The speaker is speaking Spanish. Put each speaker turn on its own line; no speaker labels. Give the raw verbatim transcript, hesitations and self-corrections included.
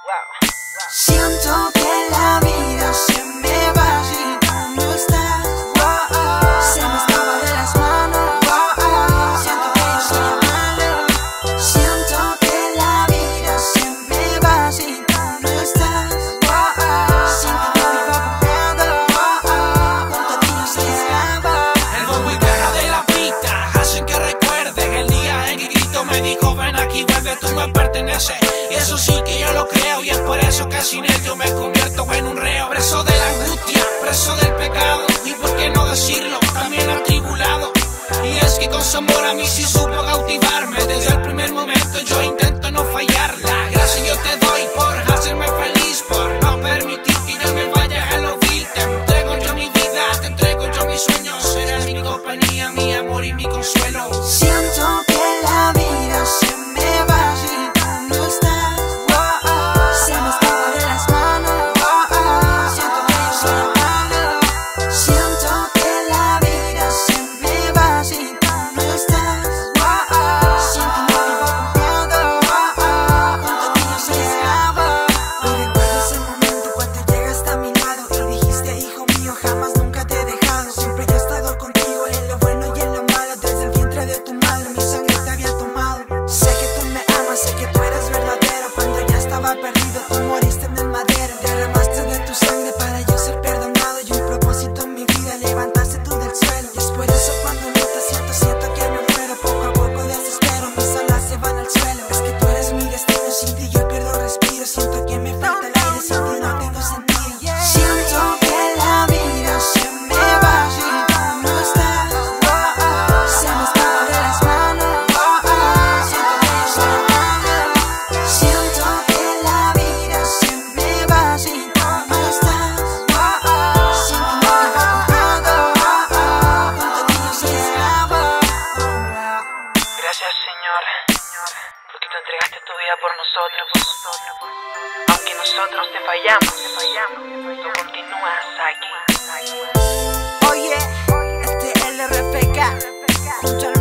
Siento que la vida se me va si tú no estás. Se me escapa de las manos. Siento que yo soy malo. Siento que la vida se me va si tú no estás. Siento que vivo confiando. Junto a ti yo se escapa.
El bombo y caja de la pista hacen que recuerdes el día en que Cristo me dijo: ven aquí, vuelve, tú me perteneces. Y eso sí que yo lo creo, y es por eso que sin él yo me convierto en un reo. Preso de la angustia, preso del pecado, y por qué no decirlo, también atribulado. Y es que con su amor a mí sí supo cautivarme. Desde el primer momento yo intento no fallarla. Gracias yo te doy por hacerme feliz, por no permitir que yo me vaya a lo vil. Te entrego yo mi vida, te entrego yo mis sueños. Serás mi compañía, mi amor y mi consuelo.
Siento que la vida se me va si tú no estás. Se me escapa de las manos. Siento que yo soy malo. Siento que la vida se me va si tú no estás. Siento que vivo confiando. Junto a ti yo soy esclavo. Hoy recuerdo ese momento cuando llegaste a mi lado y dijiste: hijo mío, jamás nunca te he dejado. Siempre he estado contigo en lo bueno y en lo malo. Desde el vientre de tu madre mi sangre te había tomado. Sé que tú me amas, sé que tú eres verdadero. Cuando ya estaba perdido tú moriste en el madero. Derramaste de tu sangre para yo ser perdonado. Y un propósito en mi vida levantaste tú del suelo. Después de eso cuando no te siento, siento que me muero. Poco a poco desespero, mis alas se van al suelo. Es que tú eres mi destino, sin ti yo pierdo respiro. Siento que me falta el aire, sin ti no tengo sentido. Siento que la vida se me va si tú no estás. Se me escapa de las manos. Siento que yo soy malo. Siento que la vida se me va si tú no estás. Siento que me vivo confiando. Junto a ti yo soy esclavo.
Gracias, Señor, porque tú entregaste tu vida por nosotros. Aunque nosotros te fallamos, tú continúas aquí.
Oye, este es el R F K junto a